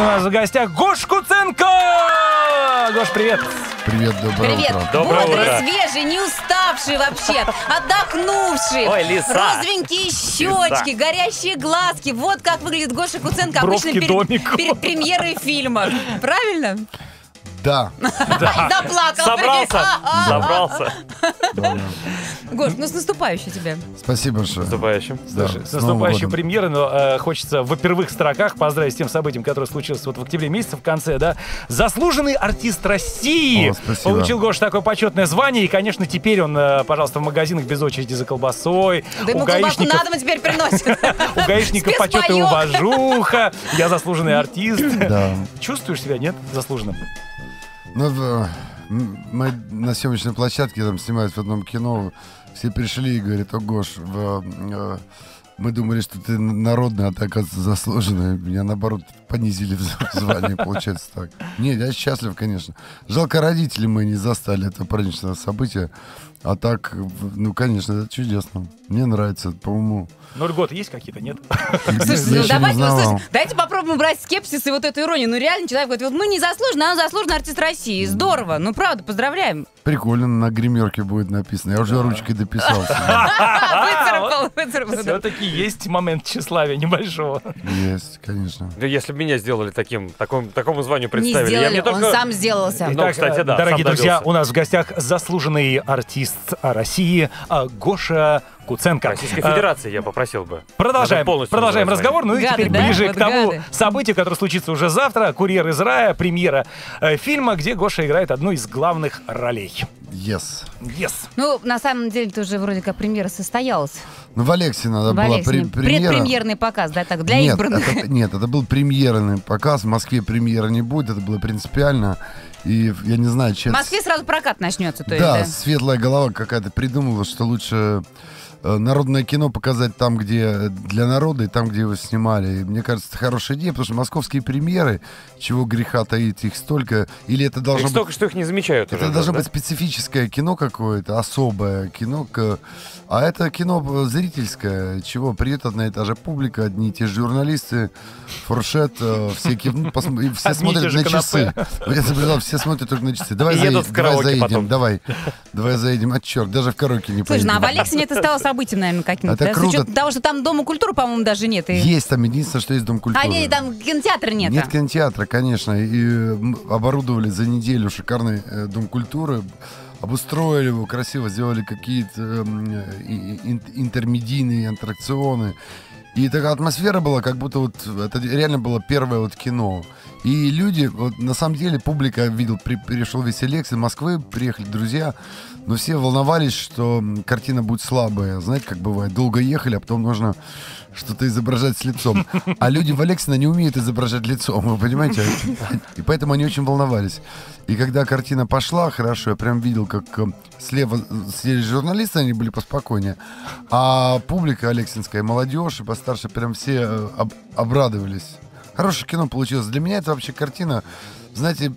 сегодня у нас в гостях Гоша Куценко! Гош, привет! Привет, доброе утро. Доброе утро. Свежий, не уставший вообще, отдохнувший. Ой, лиса. Розовенькие щечки, горящие глазки. Вот как выглядит Гоша Куценко обычно перед премьерой фильма. Правильно? Да. Заплакал. Собрался. Гош, ну с наступающим тебя. Спасибо большое. Наступающим. Слушай, с наступающей премьерой, но хочется в первых строках поздравить с тем событием, которое случилось вот в октябре месяце, в конце, да. Заслуженный артист России. Получил Гоша такое почетное звание, и, конечно, теперь он, пожалуйста, в магазинах без очереди за колбасой. Да ему колбасу на дом теперь приносит. У гаишников почет и уважуха. Я заслуженный артист. Да. Чувствуешь себя, нет, заслуженным? Ну, мы на съемочной площадке там снимались в одном кино. Все пришли и говорят: о, Гош, мы думали, что ты народный, а ты, оказывается, заслуженный. Меня, наоборот, понизили в звании, получается так. Нет, я счастлив, конечно. Жалко, родители мы не застали этого праздничного события. А так, ну, конечно, это чудесно. Мне нравится, по-моему. Ну, льготы есть какие-то, нет? Слушайте, давайте попробуем брать скепсис и вот эту иронию. Ну, реально, человек говорит: вот мы не заслужены, а он заслуженный артист России. Здорово. Ну, правда, поздравляем. Прикольно, на гримерке будет написано. Я уже ручкой дописал. Выцарапал. Все-таки есть момент тщеславия небольшого. Есть, конечно. Да, если бы меня сделали такому званию Не представили. сделали, Я он сам сделался. Ну, кстати, да, дорогие сам друзья, добился. у нас в гостях заслуженный артист России Гоша Куценко. Российской Федерации я попросил бы. Продолжаем разговор. Ну и Гады, теперь да? ближе Вот к тому гады. событию, которое случится уже завтра. «Курьер из рая», премьера фильма, где Гоша играет одну из главных ролей. Yes. Yes. Ну, на самом деле, тоже вроде как премьера состоялась. Ну, в Алексе надо В было Алексине. премьера. Предпремьерный показ, да, так, для Нет, избранных. это был премьерный показ. В Москве премьера не будет, это было принципиально. И я не знаю, В честно. Москве сразу прокат начнется, то есть, Да, да? светлая голова какая-то придумала, что лучше народное кино показать там, где для народа, и там, где его снимали. И мне кажется, это хорошая идея, потому что московские премьеры, чего греха таить, их столько. Или это должно быть... Столько, что их не замечают уже. Это должно да? быть специфическое кино какое-то, особое кино. А это кино зрительское, чего придет одна и та же публика, одни и те же журналисты, фуршет, все кивнут, все смотрят на часы. Я наблюдал, все смотрят только на часы. Давай заедем, давай заедем. А черт, даже в караоке не поедем. Слушай, ну а в Алексине это стало событием, наверное, каким-то. Это Да? С круто. учетом того, что там Дома культуры, по-моему, даже нет. Есть там, единственное, что есть Дом культуры. А нет, там кинотеатра нет. Нет кинотеатра, конечно. И оборудовали за неделю шикарный Дом культуры. Обустроили его красиво, сделали какие-то интермедийные аттракционы. И такая атмосфера была, как будто вот это реально было первое вот кино. И люди, вот на самом деле, публика, видел, перешел весь Алекс, из Москвы приехали друзья, но все волновались, что картина будет слабая. Знаете, как бывает, долго ехали, а потом нужно что-то изображать с лицом. А люди в Алексино не умеют изображать лицом, вы понимаете? И поэтому они очень волновались. И когда картина пошла, хорошо, я прям видел, как слева сидели журналисты, они были поспокойнее, а публика алексинская, молодежь и постарше, прям все обрадовались. Хорошее кино получилось. Для меня это вообще картина, знаете,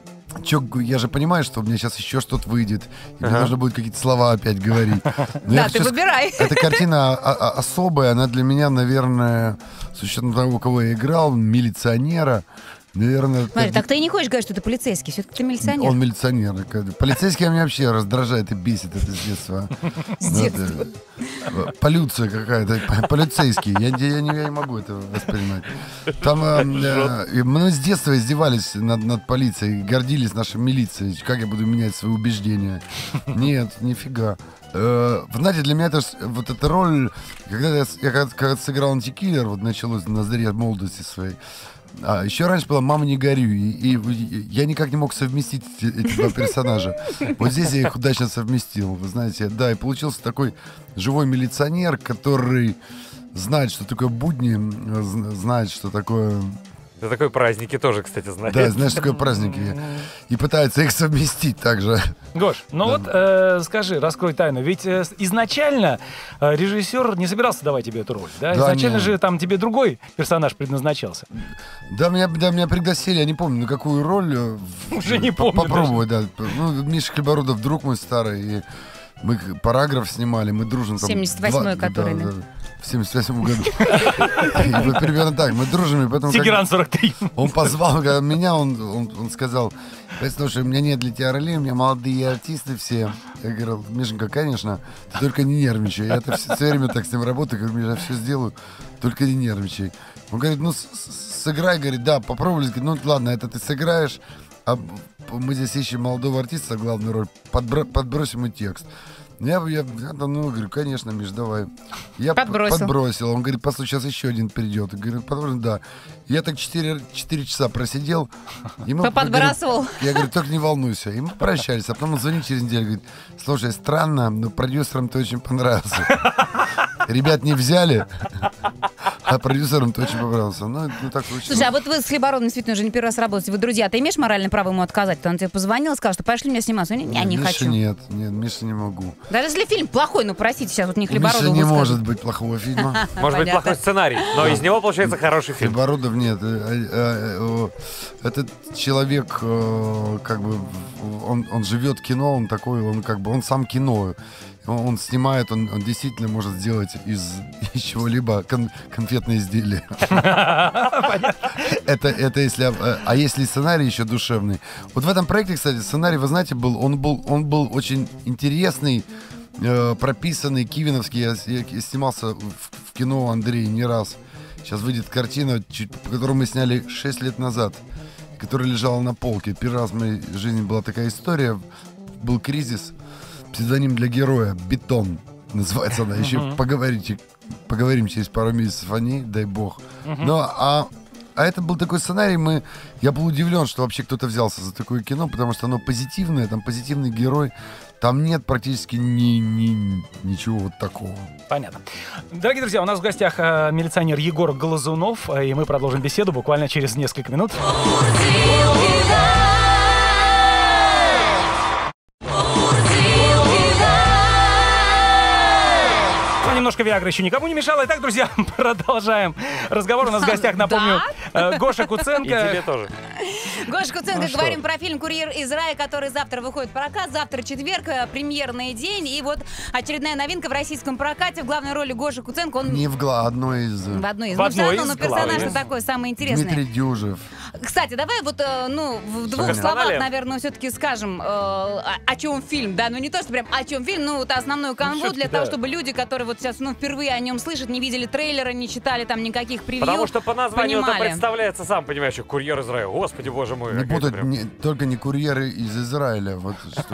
я же понимаю, что у меня сейчас еще что-то выйдет, и мне нужно будет какие-то слова опять говорить. Да, ты выбирай. Эта картина особая, она для меня, наверное, с учетом того, у кого я играл, милиционера, наверное... Смотри, так ты и не хочешь говорить, что ты полицейский, все-таки ты милиционер. Он милиционер. Полицейский меня вообще раздражает и бесит это с детства. С детства. Полюция какая-то, полицейский. Я не могу это воспринимать. Там мы с детства издевались над полицией, гордились нашей милицией. Как я буду менять свои убеждения? Нет, нифига. Знаете, для меня это вот эта роль, когда я сыграл антикиллер, вот началось на заре молодости своей. Еще раньше была «Мама, не горюй», и я никак не мог совместить эти два персонажа. Вот здесь я их удачно совместил, вы знаете. Да, и получился такой живой милиционер, который знает, что такое будни, знает, что такое... Это такой праздники тоже, кстати, знает. Да, знаешь, что такое праздники. И пытается их совместить также. Гош, ну да. вот скажи, раскрой тайну. Ведь изначально режиссер не собирался давать тебе эту роль, да? Да, Изначально нет. же там тебе другой персонаж предназначался. Да, меня пригласили, я не помню, на какую роль. Уже не помню Попробовать, да. Ну, Миша Хлебородов, друг мой старый, и мы параграф снимали, мы дружим там. 78-й, который, да. в 78 году. И вот примерно так, мы дружим, и поэтому... Тегеран 43. Он позвал меня, он сказал: слушай, у меня нет для тебя ролей, у меня молодые артисты все. Я говорил: Мишенька, конечно, ты только не нервничай. Я все время так с ним работаю, говорю: я все сделаю, только не нервничай. Он говорит: ну, сыграй, говорит, да, попробуй. Говорит: ну, ладно, это ты сыграешь, а мы здесь ищем молодого артиста, главную роль, подбросим ему текст. Я говорю: конечно, Миш, давай. Я подбросил. Он говорит: послушай, сейчас еще один придет. Я говорю: подбросил, да. Я так 4 часа просидел. Подбрасывал. Я говорю: только не волнуйся. И мы прощались. А потом он звонит через неделю, говорит: слушай, странно, но продюсерам ты очень понравился. Ребят не взяли, а продюсерам ты очень понравился. Ну, так случилось. Слушай, а вот вы с Хлебородом действительно уже не первый раз работаете. Вы друзья, ты имеешь моральное право ему отказать? Он тебе позвонил и сказал, что пошли меня сниматься. Я не хочу. Нет, Миша не могу. Даже если фильм плохой, ну простите, сейчас вот не Хлебородов. Миша не может быть плохого фильма. Может быть плохой сценарий, но из него получается хороший фильм. Хлебородов нет. Этот человек, как бы, он живет кино, он такой, он как бы, он сам кино. Он снимает, он действительно может сделать из чего-либо конфетное изделие. Это если... А если сценарий еще душевный? Вот в этом проекте, кстати, сценарий, вы знаете, он был очень интересный, прописанный, кивиновский. Я снимался в кино у Андрея не раз. Сейчас выйдет картина, которую мы сняли 6 лет назад, которая лежала на полке. Первый раз в моей жизни была такая история. Был кризис. Псевдоним для героя «Бетон» называется она. Еще поговорим через пару месяцев о ней, дай бог. Ну, а это был такой сценарий, я был удивлен, что вообще кто-то взялся за такое кино, потому что оно позитивное, там позитивный герой, там нет практически ничего вот такого. Понятно. Дорогие друзья, у нас в гостях милиционер Егор Глазунов, и мы продолжим беседу буквально через несколько минут. Немножко Виагры еще никому не мешало. Итак, друзья, продолжаем разговор. У нас в гостях, напомню, Гоша Куценко. И тебе тоже. Гоша Куценко, говорим про фильм «Курьер из рая», который завтра выходит в прокат. Завтра четверг, премьерный день. И вот очередная новинка в российском прокате. В главной роли Гоша Куценко. Он... Не в одной из... В одной из. Но персонаж такой самый интересный. Дмитрий Дюжев. Кстати, давай вот, в двух словах, наверное, все-таки скажем, о чем фильм. Да, ну не то, что прям о чем фильм, вот основную канву для того, чтобы люди, которые вот сейчас впервые о нем слышат, не видели трейлера, не читали там никаких превью. Потому что по названию это представляется, сам понимаешь, что «Курьер из рая». Господи, боже мой. Не путать, только не «Курьеры из Израиля». Вот,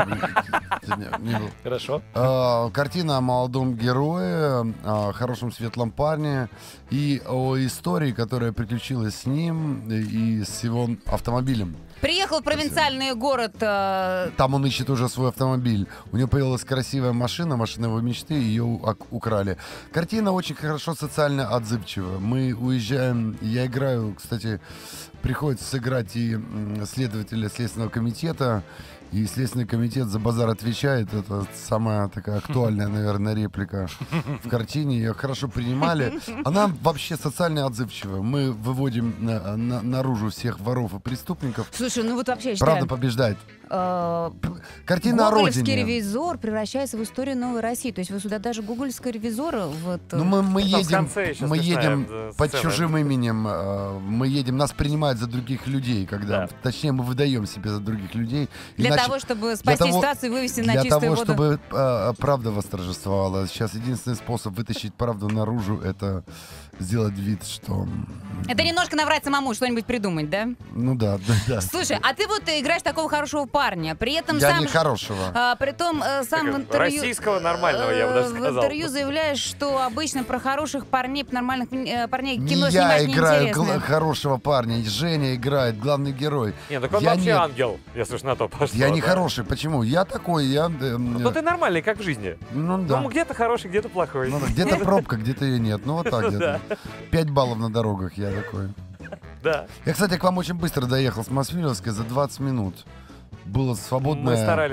Хорошо. Картина о молодом герое, о хорошем светлом парне и о истории, которая приключилась с ним и с его автомобилем. Приехал в провинциальный город. Там он ищет уже свой автомобиль. У него появилась красивая машина его мечты, ее украли. Картина очень хорошо социально отзывчива. Мы уезжаем, я играю, кстати, приходится сыграть и следователя Следственного комитета. И Следственный комитет за базар отвечает. Это самая такая актуальная, наверное, реплика в картине. Ее хорошо принимали. Она вообще социально отзывчивая. Мы выводим наружу всех воров и преступников. Слушай, ну вот вообще я считаю... Правда побеждает. Картина о родине. Гоголевский ревизор превращается в историю новой России. То есть вы сюда даже гоголевского ревизора... Вот... Ну мы едем под чужим именем. Мы едем, нас принимают за других людей. Когда, точнее, мы выдаем себя за других людей. Для того, чтобы спасти ситуацию и вывести на чистую воду. Для того, чтобы правда восторжествовала. Сейчас единственный способ вытащить правду наружу — это сделать вид, что... Это немножко наврать самому, что-нибудь придумать, да? Ну да. Слушай, а ты вот играешь такого хорошего парня, при этом я сам... не хорошего. Притом сам в интервью... Российского нормального, я бы даже сказал. В интервью заявляешь, что обычно про хороших парней, нормальных парней не кино я снимать играю неинтересно. Хорошего парня, Женя играет, главный герой. Нет, так он вообще ангел, если уж на то пошло. Я не хороший, почему? Я такой, Ну ты нормальный, как в жизни. Ну да. Ну где-то хороший, где-то плохой. Где-то пробка, где-то ее нет. Ну вот так где-то. 5 баллов на дорогах, я такой. Да. Я, кстати, к вам очень быстро доехал с Мосфильмовской за 20 минут. Было свободное... Мы старались.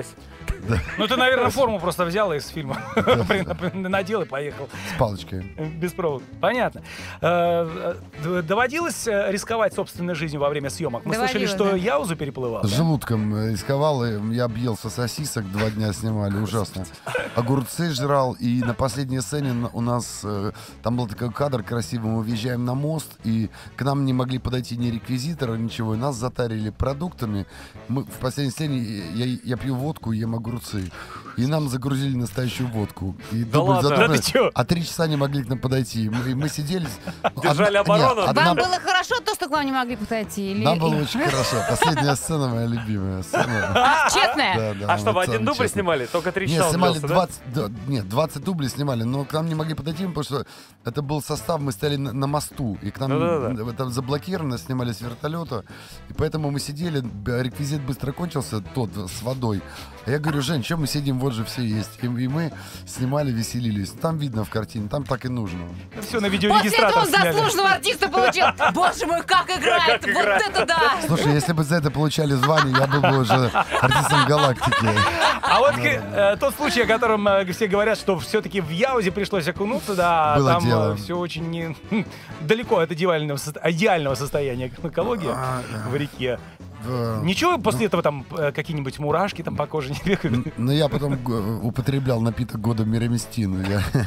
Ну, ты, наверное, форму просто взял из фильма. Надел и поехал. С палочкой. Без провода. Понятно. Доводилось рисковать собственной жизнью во время съемок? Мы слышали, что Яузу переплывал. С желудком рисковал. Я объелся сосисок, 2 дня снимали. Ужасно. Огурцы жрал. И на последней сцене у нас... Там был такой кадр красивый. Мы въезжаем на мост. И к нам не могли подойти ни реквизиторы, ничего. И нас затарили продуктами. Мы в последней сцене... Я пью водку, ем огурцы. И нам загрузили настоящую водку. И да ладно, да ты чё? А 3 часа не могли к нам подойти. И мы сидели... Держали оборону. Вам было хорошо то, что к вам не могли подойти? Нам было очень хорошо. Последняя сцена моя любимая. Честная? А что, вы один дубль снимали? Только 3 часа? Нет, снимали 20 дублей снимали, но к нам не могли подойти, потому что это был состав, мы стояли на мосту, и к нам это заблокировано, снимали с вертолета, и поэтому мы сидели, реквизит быстро кончился, тот с водой. А я говорю: Жень, что мы сидим, вот же все есть. И мы снимали, веселились. Там видно в картине, там так и нужно. Все на видеорегистратор после этого он заслуженного артиста получил. Боже мой, как играет! Вот это да! Слушай, если бы за это получали звание, я был бы уже артистом галактики. А вот тот случай, о котором все говорят, что все-таки в Яузе пришлось окунуться, да, было там дело. все очень далеко от идеального состояния экологии в реке. Ничего после этого там какие-нибудь мурашки там по коже не бегают? Но я потом употреблял напиток года мирамистину.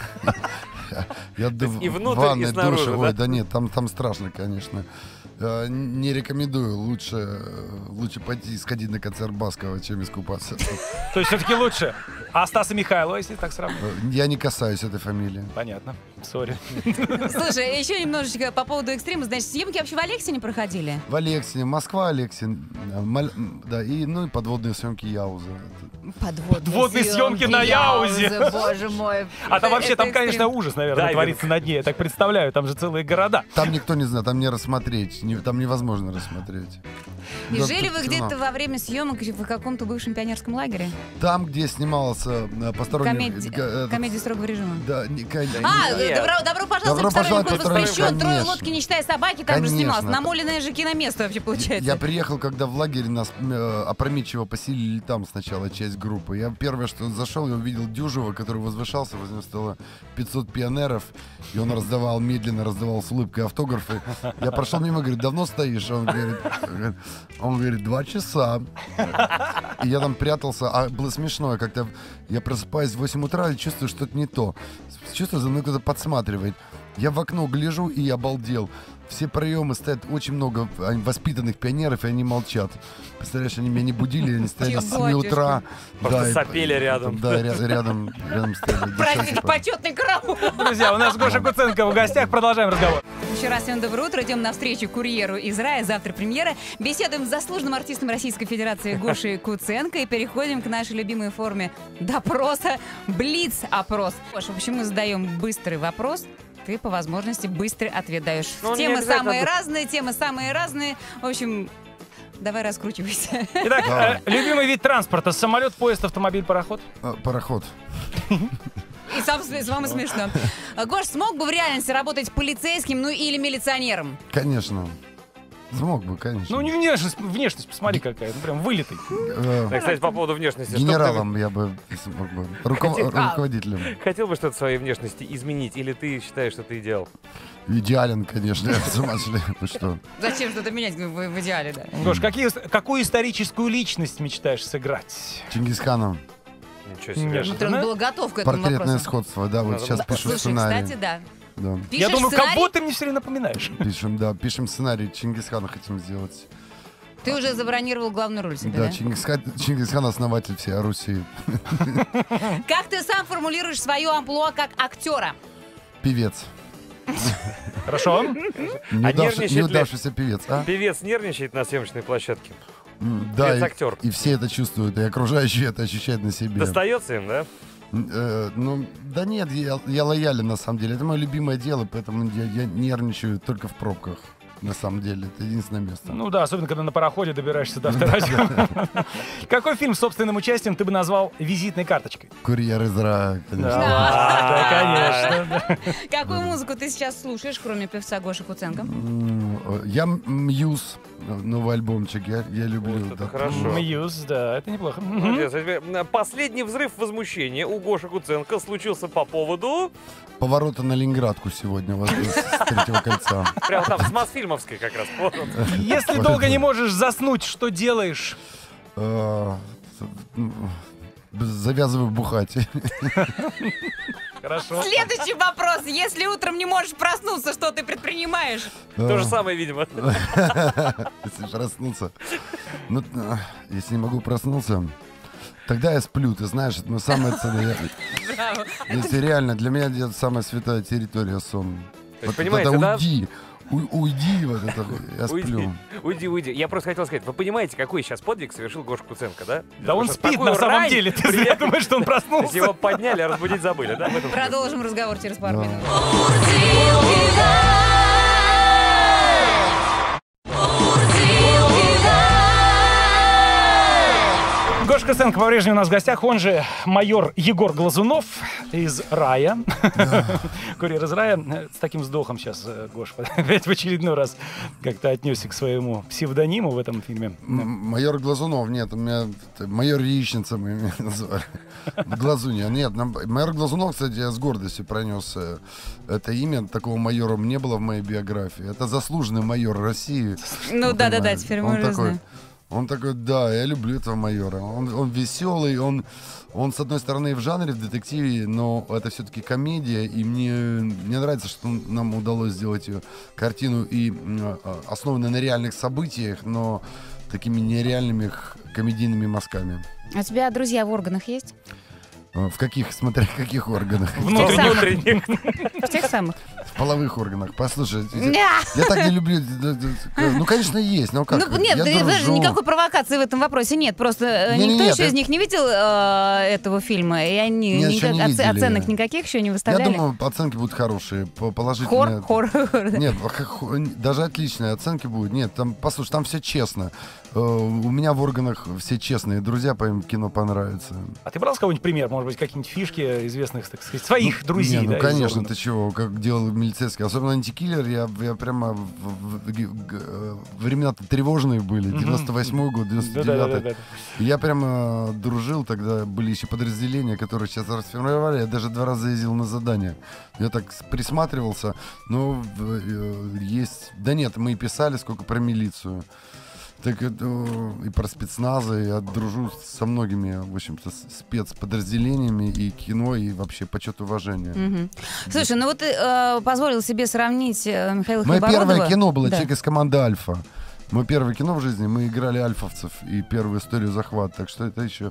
Я и внутрь, и снаружи, ой, да нет, там страшно, конечно. Не рекомендую. Лучше пойти сходить на концерт Баскова, чем искупаться. То есть все-таки лучше. А Стаса Михайлова, если так сравнивать? Я не касаюсь этой фамилии. Понятно. Сори. Слушай, еще немножечко по поводу экстрима. Значит, съемки вообще в Алексине проходили? В Алексине, Москва, Алексин. Да, и подводные съемки Яуза. Подводные съемки на Яузе. Боже мой. А там вообще, там, конечно, ужас, наверное, творится на дне. Я так представляю, там же целые города. Там никто не знает, там не рассмотреть. Там невозможно рассмотреть. И жили вы где-то во время съемок в каком-то бывшем пионерском лагере? Там, где снимался посторонний... Комедия строгого режима. Да, добро пожаловать, вход воспрещен, 3 лодки, не считая собаки, там же снимался. Намоленное же киноместо вообще получается. Я приехал, когда в лагере нас опрометчиво поселили там сначала часть группы. Я первое, что зашел, я увидел Дюжева, который возвышался, возле него стало 500 пионеров, и он медленно раздавал с улыбкой автографы. Я прошел мимо, говорит: давно стоишь? Он говорит: 2 часа. И я там прятался, а было смешно, как-то я просыпаюсь в 8 утра и чувствую, что это не то. Чувствую, за мной кто-то подсматривает. Я в окно гляжу и обалдел. Все проемы стоят очень много воспитанных пионеров, и они молчат. Представляешь, они меня не будили, они стояли с 7 утра. Просто сопели рядом. Да, рядом стояли. Простите, почетный караул. Друзья, у нас Гоша Куценко в гостях. Продолжаем разговор. Еще раз всем доброе утро. Идем навстречу курьеру из рая. Завтра премьера. Беседуем с заслуженным артистом Российской Федерации Гошей Куценко и переходим к нашей любимой форме допроса — блиц-опрос. Гоша, в общем, мы задаем быстрый вопрос. Ты по возможности быстрый ответ даешь. Темы самые разные. В общем, давай раскручивайся. Итак, любимый вид транспорта: самолет, поезд, автомобиль, пароход? Пароход. И самое смешно. Гош, смог бы в реальности работать полицейским, или милиционером? Конечно. Смог бы, конечно. Ну, не внешность, посмотри какая, прям вылитый. Кстати, по поводу внешности. Генералом я бы смог бы. Руководителем. Хотел бы что-то в своей внешности изменить, или ты считаешь, что ты идеал? Идеален, конечно. С ума сошли. Что? Зачем что-то менять в идеале, да? Гош, какую историческую личность мечтаешь сыграть? Чингисханом. Ничего себе. Ты был готов к этому вопросу. Портретное сходство, да, вот сейчас пишу сценарий. Кстати, да. Да. Я думаю, кого ты мне все время напоминаешь. Пишем сценарий, Чингисхана хотим сделать. Ты уже забронировал главную роль себе, да? Чингисхан — основатель всей Руси. Как ты сам формулируешь свое амплуа как актера? Певец. Хорошо. Неудавшийся певец. Певец нервничает на съемочной площадке? Да, актер. И все это чувствуют, и окружающие это ощущают на себе. Достается им, да? Да нет, я лоялен на самом деле. Это мое любимое дело, поэтому я нервничаю только в пробках. На самом деле, это единственное место. Ну да, особенно когда на пароходе добираешься до авторадио. Какой фильм с собственным участием ты бы назвал визитной карточкой? «Курьер из рая», конечно. Да, конечно. Какую музыку ты сейчас слушаешь, кроме певца Гоши Куценко? Я Мьюз, новый альбомчик. Я люблю. Вот это хорошо. Мьюз, да, это неплохо. Последний взрыв возмущения у Гоши Куценко случился по поводу... Поворота на Ленинградку сегодня с Третьего кольца. Прямо там, с Мосфильмовской как раз. Если долго не можешь заснуть, что делаешь? Завязываю бухать. Хорошо. Следующий вопрос. Если утром не можешь проснуться, что ты предпринимаешь? То же самое, видимо. Если проснуться. Ну, если не могу проснуться, тогда я сплю. Ты знаешь, это самое ценное. Если реально, для меня это самая святая территория сон. То есть, понимаете, да? Уйди, вот это, я сплю. Уйди. Я просто хотел сказать, вы понимаете, какой сейчас подвиг совершил Гоша Куценко, да? Да он спит на самом деле, ты зря думаешь, что он проснулся. Его подняли, а разбудить забыли, да? Продолжим разговор через пару минут. Гоша Куценко по-прежнему у нас в гостях, он же майор Егор Глазунов из «Рая». Курьер из «Рая». С таким вздохом сейчас Гош опять в очередной раз как-то отнесся к своему псевдониму в этом фильме. Майор Глазунов, нет, у меня майор Яичница мы меня называли. Глазунья, нет. Майор Глазунов, кстати, я с гордостью пронес это имя. Такого майора не было в моей биографии. Это заслуженный майор России. Ну да-да-да, теперь мы уже знаем. Он такой, да, я люблю этого майора. Он веселый, он с одной стороны в жанре, в детективе, но это все-таки комедия, и мне нравится, что нам удалось сделать ее картину и основанную на реальных событиях, но такими нереальными комедийными мазками. А у тебя друзья в органах есть? В каких, смотря в каких органах? Внутренних. В тех самых. В половых органах. Послушай, я так не люблю. Ну, конечно, есть, но как? Ну, нет, даже никакой провокации в этом вопросе нет. Просто никто еще из них не видел этого фильма, и они оценок никаких еще не выставляли. Я думаю, оценки будут хорошие, положительные. Хор. Нет, даже отличные оценки будут. Нет, там, послушай, там все честно. У меня в органах все честные друзья, поэтому кино понравится. А ты брал с кого-нибудь пример? Может быть, какие-нибудь фишки известных, так сказать, своих друзей? Ну, конечно, ты чего, как делал милицейский. Особенно «Антикиллер», я прямо... Времена-то тревожные были. 98-й год, 99-й. Я прямо дружил, тогда были еще подразделения, которые сейчас расформировали. Я даже 2 раза ездил на задание. Я так присматривался. Но есть... Да нет, мы и писали сколько про милицию. Так и про спецназы, я дружу со многими, в общем-то, спецподразделениями и кино, и вообще почет и уважение. Угу. Слушай, ну вот ты позволил себе сравнить Михаила Хлебородова. Мое первое кино было «Человек из команды Альфа». Мое первое кино в жизни, мы играли альфовцев и первую историю захвата. Так что это еще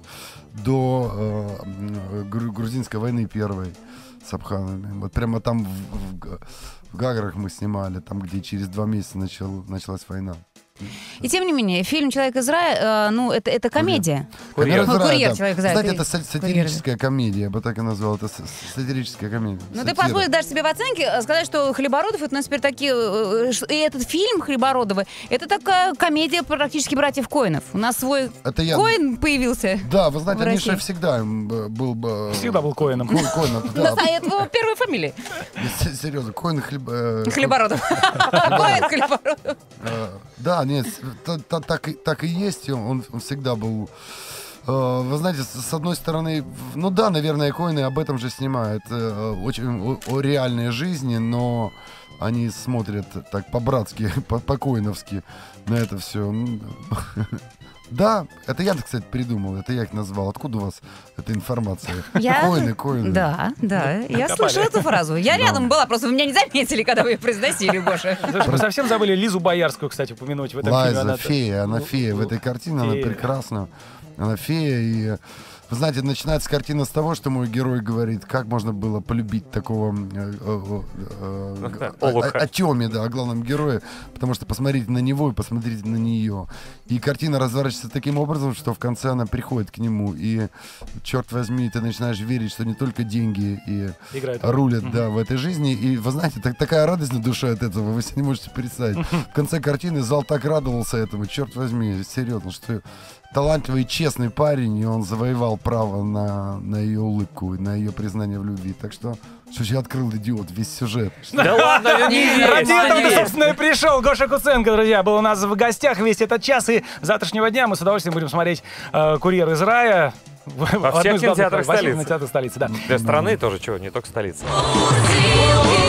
до грузинской войны первой с абхазами. Вот прямо там в Гаграх мы снимали, там, где через 2 месяца началась война. И тем не менее, фильм «Человек из рая», ну, это комедия. Курьер «Человек из рая». Кстати, это сатирическая комедия, я бы так и назвал. Это сатирическая комедия. Ну, ты позволишь даже себе в оценке сказать, что Хлебородов, это у нас теперь такие... И этот фильм Хлебородова, это такая комедия практически братьев Коэнов. У нас свой Коэн появился. Да, вы знаете, Миша всегда был... Всегда был Коэном. Да, это его первая фамилия. Серьезно, Коэн Хлебородов. Коэн Хлебородов. Да, нет, так и есть. Он всегда был... Вы знаете, с одной стороны, ну да, наверное, Коэны об этом же снимают. Очень о реальной жизни, но они смотрят так по-братски, по-коэновски на это все. Да, это я, кстати, придумал, это я их назвал. Откуда у вас эта информация? Коэны. Да, я слышала эту фразу. Я рядом была, просто вы меня не заметили, когда вы ее произносили, Гоша. Мы совсем забыли Лизу Боярскую, кстати, упомянуть в этом фильме. Лайза, фея, она фея в этой картине, она прекрасна. Она фея, и... Вы знаете, начинается картина с того, что мой герой говорит, как можно было полюбить такого о Тёме, да, о главном герое, потому что посмотрите на него и посмотрите на нее. И картина разворачивается таким образом, что в конце она приходит к нему, и, черт возьми, ты начинаешь верить, что не только деньги и рулят, да, в этой жизни. И, вы знаете, такая радость на душе от этого, вы себе не можете представить. В конце картины зал так радовался этому, черт возьми, серьезно, что... Талантливый и честный парень, и он завоевал право на ее улыбку, на ее признание в любви. Так что Что ж я открыл, идиот, весь сюжет. Да ладно, не ради этого ты, собственно, и пришел. Гоша Куценко, друзья, был у нас в гостях весь этот час. И с завтрашнего дня мы с удовольствием будем смотреть «Курьер из рая». Во всех кинотеатрах столицы. Столицы, да. Для страны тоже, чего, не только столица.